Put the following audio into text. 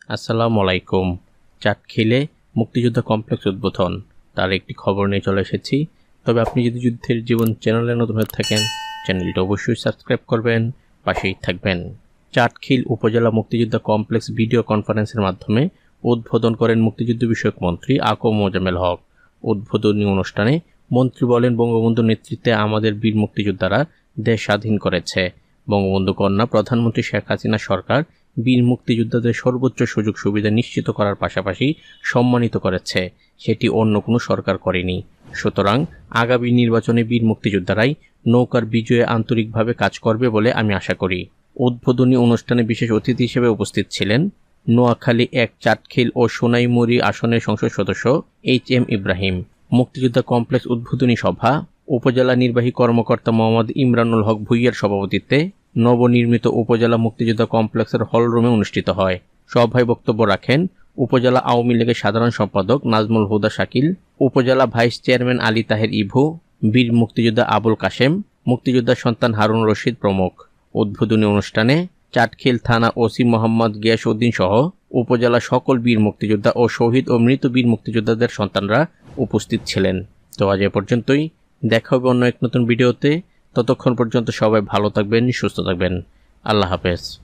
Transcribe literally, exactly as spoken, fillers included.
আসসালামু আলাইকুম। চাটখিলে মুক্তিযোদ্ধা কমপ্লেক্স উদ্বোধন তার একটি খবর নিয়ে চলে এসেছি। তবে আপনি যদি যুদ্ধের জীবন চ্যানেলে নতুন হয়ে থাকেন, চ্যানেলটি অবশ্যই সাবস্ক্রাইব করবেন, পাশেই থাকবেন। চাটখিল উপজেলা মুক্তিযোদ্ধা কমপ্লেক্স ভিডিও কনফারেন্সের মাধ্যমে উদ্বোধন করেন মুক্তিযুদ্ধ বিষয়ক মন্ত্রী আ.ক.ম হক। উদ্বোধনী অনুষ্ঠানে মন্ত্রী বলেন, বঙ্গবন্ধুর নেতৃত্বে আমাদের বীর মুক্তিযোদ্ধারা দেশ স্বাধীন করেছে। বঙ্গবন্ধু কন্যা প্রধানমন্ত্রী শেখ হাসিনা সরকার বীর মুক্তিযোদ্ধাদের সর্বোচ্চ সুযোগ সুবিধা নিশ্চিত করার পাশাপাশি সম্মানিত করেছে, সেটি অন্য কোনো সরকার করেনি। সুতরাং আগামী নির্বাচনে বীর মুক্তিযোদ্ধারাই নৌকার বিজয়ে আন্তরিকভাবে কাজ করবে বলে আমি আশা করি। উদ্বোধনী অনুষ্ঠানে বিশেষ অতিথি হিসেবে উপস্থিত ছিলেন নোয়াখালী এক, চাটখিল ও সোনাইমুড়ি আসনের সংসদ সদস্য এইচ এম ইব্রাহিম। মুক্তিযোদ্ধা কমপ্লেক্স উদ্বোধনী সভা উপজেলা নির্বাহী কর্মকর্তা মোহাম্মদ ইমরানুল হক ভুইয়ার সভাপতিত্বে নবনির্মিত উপজেলা মুক্তিযোদ্ধা কমপ্লেক্সের হলরুমে অনুষ্ঠিত হয়। সভায় বক্তব্য রাখেন উপজেলা আওয়ামী লীগের সাধারণ সম্পাদক নাজমুল হুদা শাকিল, উপজেলা ভাইস চেয়ারম্যান আলী তাহের ইভু, বীর মুক্তিযোদ্ধা আবুল কাশেম, মুক্তিযোদ্ধা সন্তান হারুন রশিদ প্রমুখ। উদ্বোধনী অনুষ্ঠানে চাটখিল থানা ওসি মোহাম্মদ গিয়াস উদ্দিন সহ উপজেলা সকল বীর মুক্তিযোদ্ধা ও শহীদ ও মৃত বীর মুক্তিযোদ্ধাদের সন্তানরা উপস্থিত ছিলেন। তো আজ এ পর্যন্তই, দেখা হবে অন্য এক নতুন ভিডিওতে। ততক্ষণ পর্যন্ত সবাই ভালো থাকবেন, সুস্থ থাকবেন। আল্লাহ হাফেজ।